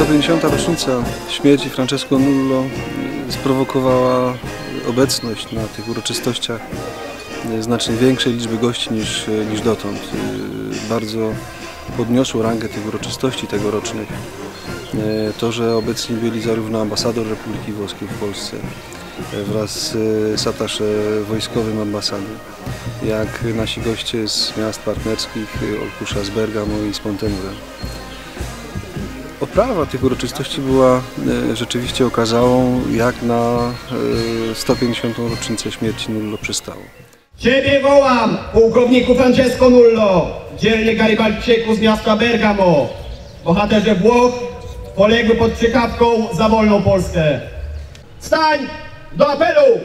150. rocznica śmierci Francesco Nullo sprowokowała obecność na tych uroczystościach znacznie większej liczby gości niż dotąd. Bardzo podniosło rangę tych uroczystości tegorocznych to, że obecni byli zarówno ambasador Republiki Włoskiej w Polsce wraz z atasze wojskowym ambasady, jak nasi goście z miast partnerskich, Olkusza z Bergamo i z Pontenure. Oprawa tych uroczystości była rzeczywiście okazałą, jak na 150. rocznicę śmierci Nullo przystało. Ciebie wołam, pułkowniku Francesco Nullo, dzielnie Garibaldczyku z miasta Bergamo, bohaterze Włoch, poległy pod Krzykawką za wolną Polskę. Stań do apelu!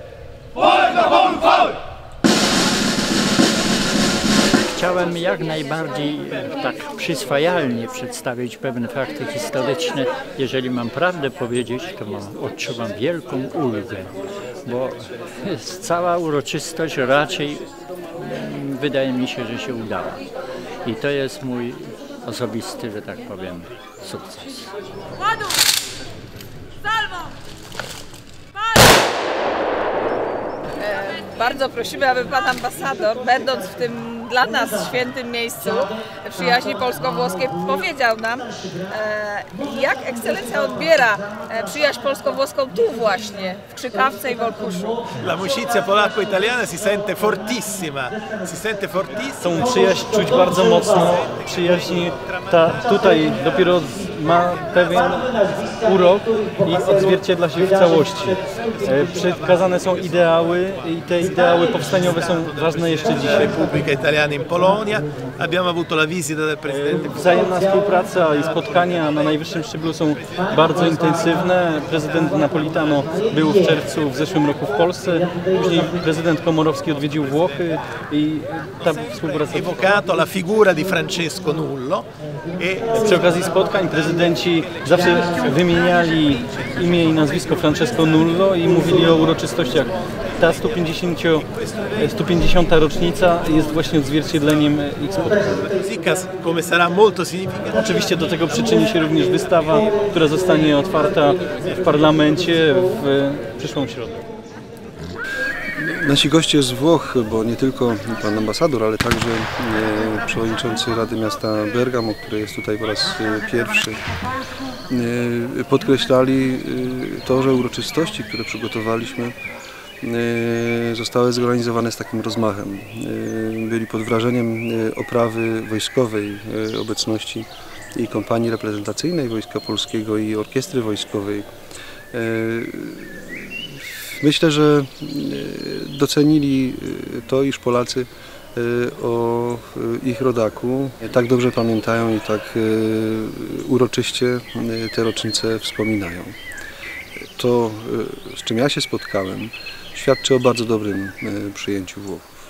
Chciałem jak najbardziej tak przyswajalnie przedstawić pewne fakty historyczne. Jeżeli mam prawdę powiedzieć, to odczuwam wielką ulgę, bo cała uroczystość raczej wydaje mi się, że się udała. I to jest mój osobisty, że tak powiem, sukces. Bardzo prosimy, aby pan ambasador, będąc w tym dla nas świętym miejscu przyjaźni polsko-włoskiej, powiedział nam, jak ekscelencja odbiera przyjaźń polsko-włoską tu właśnie, w Krzykawce i w Olkuszu. L'amicizia polacco-italiana si sente fortissima. Tą przyjaźń czuć bardzo mocno. Przyjaźń ta tutaj dopiero ma pewien urok i odzwierciedla się w całości. Przekazane są ideały i te ideały powstaniowe są ważne jeszcze dzisiaj. Repubblica Italiana in Polonia. Abbiamo avuto la visita del presidente. Wzajemna współpraca i spotkania na najwyższym szczeblu są bardzo intensywne. Prezydent Napolitano był w czerwcu w zeszłym roku w Polsce. Później prezydent Komorowski odwiedził Włochy i ta współpraca... Evocato la figura di Francesco Nullo. Przy okazji spotkań prezydenci zawsze wymieniali imię i nazwisko Francesco Nullo i mówili o uroczystościach. Ta 150. rocznica jest właśnie odzwierciedleniem ich spotkań. Oczywiście do tego przyczyni się również wystawa, która zostanie otwarta w parlamencie w przyszłą środę. Nasi goście z Włoch, bo nie tylko pan ambasador, ale także przewodniczący Rady Miasta Bergamo, który jest tutaj po raz pierwszy, podkreślali to, że uroczystości, które przygotowaliśmy, zostały zorganizowane z takim rozmachem. Byli pod wrażeniem oprawy wojskowej, obecności i kompanii reprezentacyjnej Wojska Polskiego i orkiestry wojskowej. Myślę, że docenili to, iż Polacy o ich rodaku tak dobrze pamiętają i tak uroczyście te rocznice wspominają. To, z czym ja się spotkałem, świadczy o bardzo dobrym przyjęciu Włochów.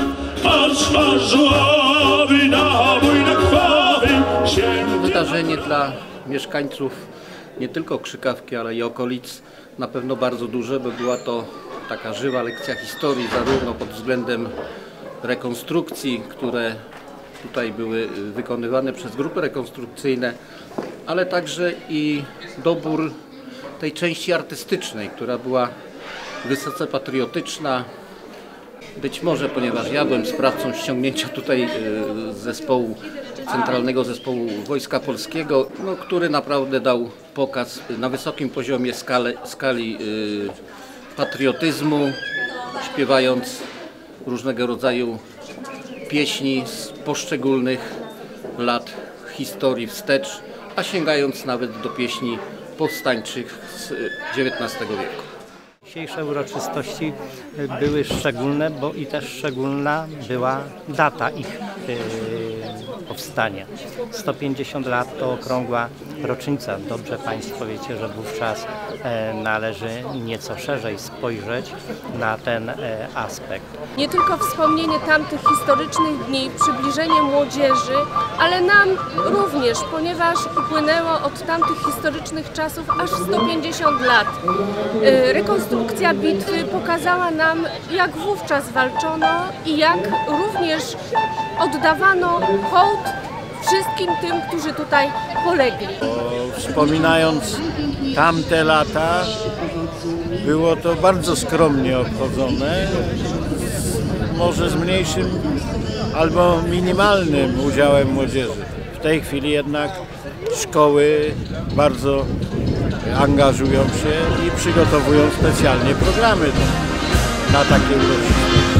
Wydarzenie dla mieszkańców nie tylko Krzykawki, ale i okolic na pewno bardzo duże, bo była to taka żywa lekcja historii, zarówno pod względem rekonstrukcji, które tutaj były wykonywane przez grupy rekonstrukcyjne, ale także i dobór tej części artystycznej, która była wysoce patriotyczna. Być może, ponieważ ja byłem sprawcą ściągnięcia tutaj Centralnego Zespołu Wojska Polskiego, który naprawdę dał pokaz na wysokim poziomie skali patriotyzmu, śpiewając różnego rodzaju pieśni z poszczególnych lat historii wstecz, a sięgając nawet do pieśni powstańczych z XIX wieku. Dzisiejsze uroczystości były szczególne, bo i też szczególna była data ich powstania. 150 lat to okrągła rocznica. Dobrze Państwo wiecie, że wówczas należy nieco szerzej spojrzeć na ten aspekt. Nie tylko wspomnienie tamtych historycznych dni, przybliżenie młodzieży, ale nam również, ponieważ upłynęło od tamtych historycznych czasów aż 150 lat. Rekonstrukcja bitwy pokazała nam, jak wówczas walczono i jak również oddawano hołd wszystkim tym, którzy tutaj polegli. Wspominając tamte lata, było to bardzo skromnie obchodzone, może z mniejszym albo minimalnym udziałem młodzieży. W tej chwili jednak szkoły bardzo angażują się i przygotowują specjalnie programy na takie uroczystości.